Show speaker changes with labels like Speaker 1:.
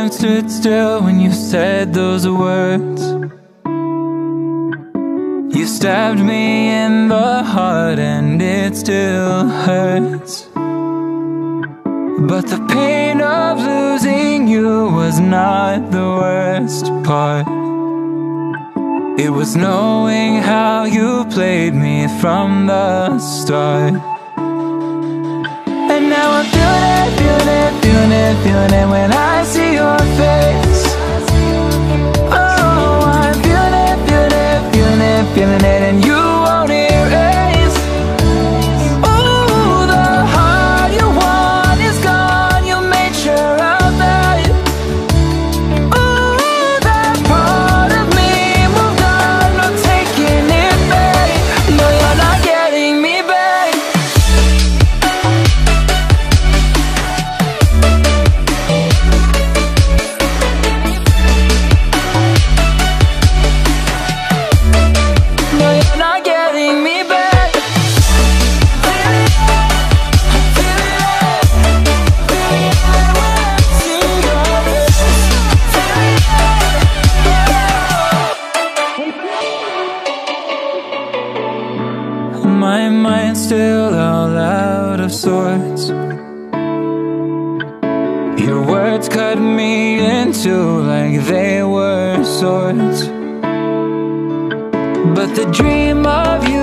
Speaker 1: time stood still when you said those words. You stabbed me in the heart and it still hurts. But the pain of losing you was not the worst part. It was knowing how you played me from the start. And now I'm feeling it when I see your face. Oh, I'm feeling it, and you won't erase. Oh, the heart you want is gone, you made sure of that. Oh, that part of me moved on, not taking it back. No, you're not getting me back. No, you're not getting me back. My mind's still all out of sorts. Your words cut me in two like they were swords. But the dream of you